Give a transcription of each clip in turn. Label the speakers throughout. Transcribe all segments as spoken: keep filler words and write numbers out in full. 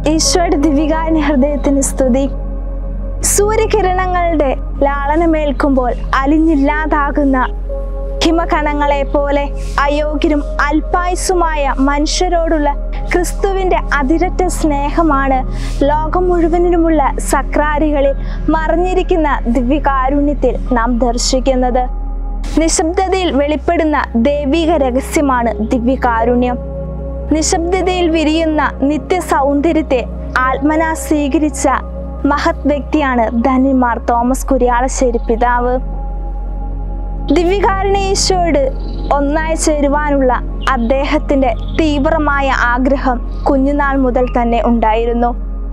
Speaker 1: ഈശോയുടെ ദിവികാരുണ്യ ഹൃദയത്തിന് സ്തുതി. സൂര്യകിരണങ്ങളുടെ ലാളനമേൽക്കുമ്പോൾ അലിഞ്ഞില്ലാതാകുന്ന ഹിമകണങ്ങളെ പോലെ അയോഗ്യരും അല്പായുസുമായ മനുഷ്യരോടുള്ള ക്രിസ്തുവിന്റെ അതിരറ്റ സ്നേഹമാണ് ലോകം മുഴുവനിലുമുള്ള സക്രാരികളിൽ മറഞ്ഞിരിക്കുന്ന ദിവ്യകാരുണ്യത്തിൽ നാം ദർശിക്കുന്നത്. നിശബ്ദതയിൽ വെളിപ്പെടുന്ന ദൈവിക രഹസ്യമാണ് ദിവ്യകാരുണ്യം. നിശബ്ദതയിൽ വിരിയുന്ന നിത്യ സൗന്ദര്യത്തെ ആത്മനാ സ്വീകരിച്ച മഹത് വ്യക്തിയാണ് ധന്യന്മാർ തോമസ് കുര്യാളശ്ശേരി പിതാവ്. ദിവ്യകാരുണ്യ ഈശോയോട് ഒന്നായി ചേരുവാനുള്ള അദ്ദേഹത്തിന്റെ തീവ്രമായ ആഗ്രഹം കുഞ്ഞുനാൾ മുതൽ തന്നെ ഉണ്ടായിരുന്നു.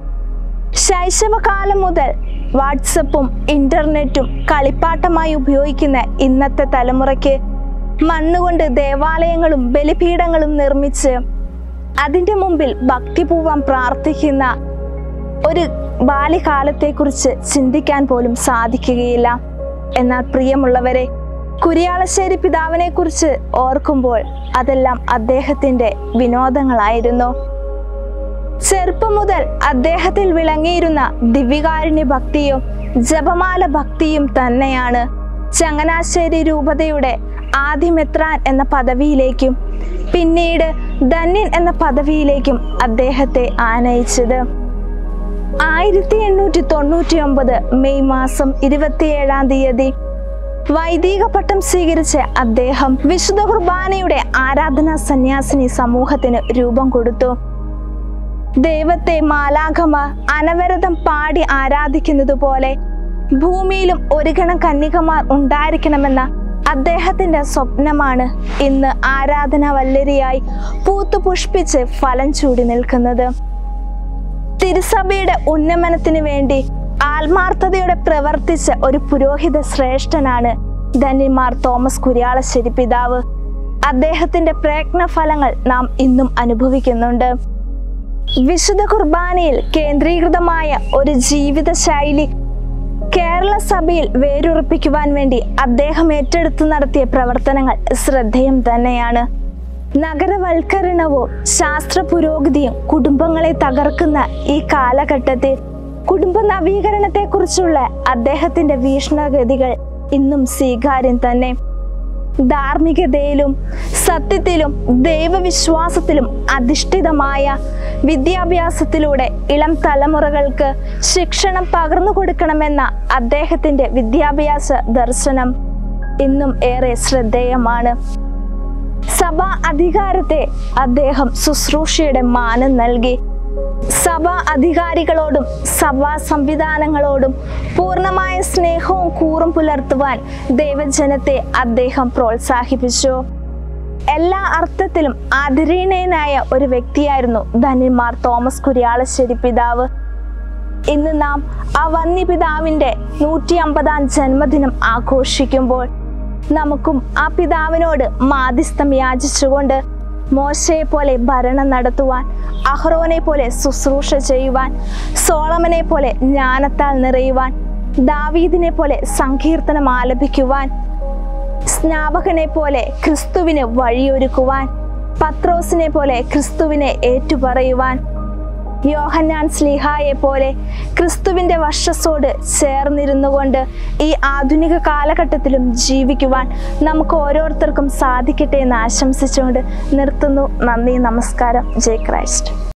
Speaker 1: ശൈശവകാലം മുതൽ വാട്സപ്പും ഇന്റർനെറ്റും കളിപ്പാട്ടമായി ഉപയോഗിക്കുന്ന ഇന്നത്തെ തലമുറയ്ക്ക് മണ്ണുകൊണ്ട് ദേവാലയങ്ങളും ബലിപീഠങ്ങളും നിർമ്മിച്ച് അതിൻ്റെ മുമ്പിൽ ഭക്തിപൂർവം പ്രാർത്ഥിക്കുന്ന ഒരു ബാല്യകാലത്തെക്കുറിച്ച് ചിന്തിക്കാൻ പോലും സാധിക്കുകയില്ല. എന്നാൽ പ്രിയമുള്ളവരെ, കുര്യാളശ്ശേരി പിതാവിനെ കുറിച്ച് ഓർക്കുമ്പോൾ അതെല്ലാം അദ്ദേഹത്തിന്റെ വിനോദങ്ങളായിരുന്നു. ചെറുപ്പം മുതൽ അദ്ദേഹത്തിൽ വിളങ്ങിയിരുന്ന ദിവ്യകാരുണ്യ ഭക്തിയും ജപമാല ഭക്തിയും തന്നെയാണ് ചങ്ങനാശ്ശേരി രൂപതയുടെ ആദ്യമെത്രാൻ എന്ന പദവിയിലേക്കും പിന്നീട് ധന്യൻ എന്ന പദവിയിലേക്കും അദ്ദേഹത്തെ ആനയിച്ചത്. ആയിരത്തി എണ്ണൂറ്റി തൊണ്ണൂറ്റി ഒമ്പത് മെയ് മാസം ഇരുപത്തിയേഴാം തീയതി വൈദിക പട്ടം സ്വീകരിച്ച അദ്ദേഹം വിശുദ്ധ കുർബാനയുടെ ആരാധനാ സന്യാസിനി സമൂഹത്തിന് രൂപം കൊടുത്തു. ദൈവത്തെ മാലാഖമാർ അനവരതം പാടി ആരാധിക്കുന്നത് പോലെ ഭൂമിയിലും ഒരു ഗണം കന്യകമാർ ഉണ്ടായിരിക്കണമെന്ന അദ്ദേഹത്തിന്റെ സ്വപ്നമാണ് ഇന്ന് ആരാധന വല്ലരിയായി പൂത്തു പുഷ്പിച്ച് ഫലം ചൂടി നിൽക്കുന്നത്. തിരുസഭയുടെ ഉന്നമനത്തിന് വേണ്ടി ആത്മാർത്ഥതയോടെ പ്രവർത്തിച്ച ഒരു പുരോഹിത ശ്രേഷ്ഠനാണ് ധന്യന്മാർ തോമസ് കുര്യാളശ്ശേരി പിതാവ്. അദ്ദേഹത്തിന്റെ പ്രയത്ന ഫലങ്ങൾ നാം ഇന്നും അനുഭവിക്കുന്നുണ്ട്. വിശുദ്ധ കുർബാനയിൽ കേന്ദ്രീകൃതമായ ഒരു ജീവിത ശൈലി കേരള സഭയിൽ വേരുറപ്പിക്കുവാൻ വേണ്ടി അദ്ദേഹം ഏറ്റെടുത്തു നടത്തിയ പ്രവർത്തനങ്ങൾ ശ്രദ്ധേയം തന്നെയാണ്. നഗരവൽക്കരണവും ശാസ്ത്ര പുരോഗതിയും കുടുംബങ്ങളെ തകർക്കുന്ന ഈ കാലഘട്ടത്തിൽ കുടുംബ നവീകരണത്തെക്കുറിച്ചുള്ള അദ്ദേഹത്തിന്റെ വീക്ഷണഗതികൾ ഇന്നും സ്വീകാര്യം തന്നെ. ധാർമ്മികതയിലും സത്യത്തിലും ദൈവവിശ്വാസത്തിലും അധിഷ്ഠിതമായ വിദ്യാഭ്യാസത്തിലൂടെ ഇളം തലമുറകൾക്ക് ശിക്ഷണം പകർന്നു കൊടുക്കണമെന്ന അദ്ദേഹത്തിന്റെ വിദ്യാഭ്യാസ ദർശനം ഇന്നും ഏറെ ശ്രദ്ധേയമാണ്. സഭാ അധികാരത്തെ അദ്ദേഹം ശുശ്രൂഷയുടെ മാനം നൽകി. സഭാ അധികാരികളോടും സഭാ സംവിധാനങ്ങളോടും പൂർണ്ണമായ സ്നേഹവും കൂറും പുലർത്തുവാൻ ദൈവജനത്തെ അദ്ദേഹം പ്രോത്സാഹിപ്പിച്ചു. എല്ലാ അർത്ഥത്തിലും ആദരണീയനായ ഒരു വ്യക്തിയായിരുന്നു ധന്യന്മാർ തോമസ് കുര്യാളശ്ശേരി പിതാവ്. ഇന്ന് നാം ആ വന്യ പിതാവിന്റെ നൂറ്റി അമ്പതാം ജന്മദിനം ആഘോഷിക്കുമ്പോൾ നമുക്കും ആ പിതാവിനോട് മാധ്യസ്ഥം യാചിച്ചുകൊണ്ട് മോശയെ പോലെ ഭരണം നടത്തുവാൻ, അഹ്റോനെ പോലെ ശുശ്രൂഷ ചെയ്യുവാൻ, സോളമനെ പോലെ ജ്ഞാനത്താൽ നിറയുവാൻ, ദാവീദിനെ പോലെ സങ്കീർത്തനം ആലപിക്കുവാൻ, സ്നാപകനെ പോലെ ക്രിസ്തുവിന് വഴിയൊരുക്കുവാൻ, പത്രോസിനെ പോലെ ക്രിസ്തുവിനെ ഏറ്റുപറയുവാൻ, യോഹന്നാൻ സ്ലീഹായെ പോലെ ക്രിസ്തുവിന്റെ വശസ്സോട് ചേർന്നിരുന്നു കൊണ്ട് ഈ ആധുനിക കാലഘട്ടത്തിലും ജീവിക്കുവാൻ നമുക്ക് ഓരോരുത്തർക്കും സാധിക്കട്ടെ എന്ന് ആശംസിച്ചുകൊണ്ട് നിർത്തുന്നു. നന്ദി, നമസ്കാരം. ജയ് ക്രൈസ്റ്റ്.